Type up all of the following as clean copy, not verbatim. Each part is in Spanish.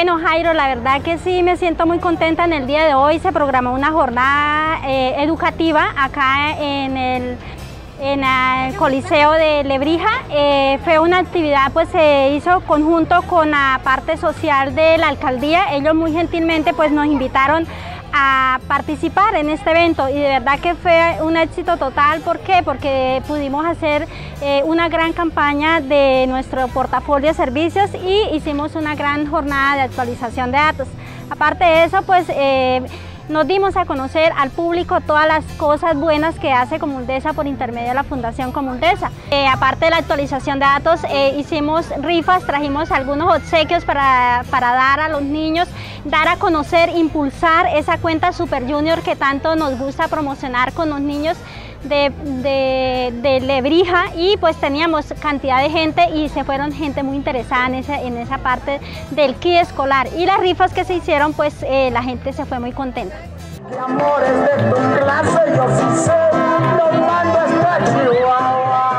Bueno, Jairo, la verdad que sí, me siento muy contenta. En el día de hoy se programó una jornada educativa acá en el Coliseo de Lebrija. Fue una actividad, pues se hizo conjunto con la parte social de la alcaldía. Ellos muy gentilmente pues nos invitaron a participar en este evento y de verdad que fue un éxito total. ¿Por qué? Porque pudimos hacer una gran campaña de nuestro portafolio de servicios y hicimos una gran jornada de actualización de datos. Aparte de eso, pues nos dimos a conocer al público todas las cosas buenas que hace Comuldesa por intermedio de la Fundación Comuldesa. Aparte de la actualización de datos, hicimos rifas, trajimos algunos obsequios para dar a los niños, dar a conocer, impulsar esa cuenta Super Junior que tanto nos gusta promocionar con los niños de Lebrija, y pues teníamos cantidad de gente y se fueron gente muy interesada en esa parte del kit escolar, y las rifas que se hicieron pues la gente se fue muy contenta. Amores de tu clase, yo sí sé, los mando hasta Chihuahua.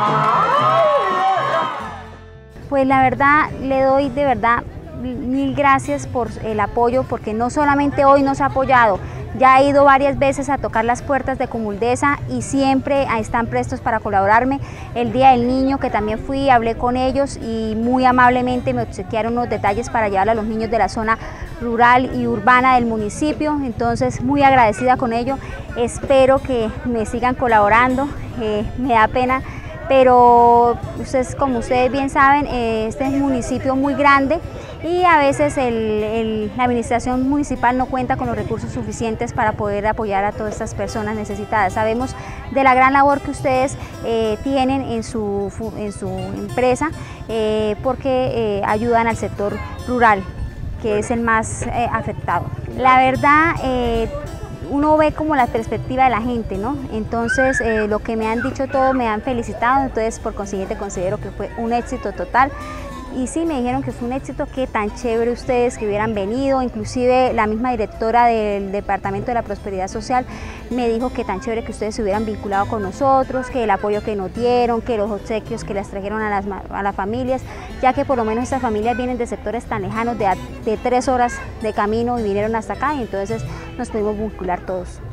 Pues la verdad le doy de verdad mil gracias por el apoyo, porque no solamente hoy nos ha apoyado, ya he ido varias veces a tocar las puertas de Comuldesa y siempre están prestos para colaborarme. El Día del Niño, que también fui, hablé con ellos y muy amablemente me obsequiaron unos detalles para llevar a los niños de la zona rural y urbana del municipio, entonces muy agradecida con ello. Espero que me sigan colaborando, me da pena, pero ustedes, como ustedes bien saben, este es un municipio muy grande y a veces la administración municipal no cuenta con los recursos suficientes para poder apoyar a todas estas personas necesitadas. Sabemos de la gran labor que ustedes tienen en su empresa, porque ayudan al sector rural, que es el más afectado. La verdad, uno ve como la perspectiva de la gente, ¿no? Entonces, lo que me han dicho todos, me han felicitado, entonces por consiguiente considero que fue un éxito total. Y sí, me dijeron que fue un éxito, que tan chévere ustedes que hubieran venido, inclusive la misma directora del Departamento de la Prosperidad Social me dijo que tan chévere que ustedes se hubieran vinculado con nosotros, que el apoyo que nos dieron, que los obsequios que les trajeron a las familias, ya que por lo menos estas familias vienen de sectores tan lejanos, de 3 horas de camino, y vinieron hasta acá, y entonces nos pudimos vincular todos.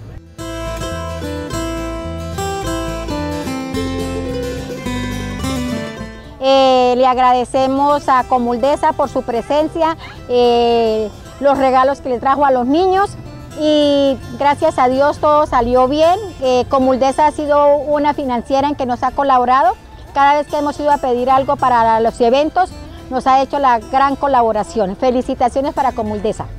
Le agradecemos a Comuldesa por su presencia, los regalos que le trajo a los niños, y gracias a Dios todo salió bien. Comuldesa ha sido una financiera en que nos ha colaborado. Cada vez que hemos ido a pedir algo para los eventos, nos ha hecho la gran colaboración. Felicitaciones para Comuldesa.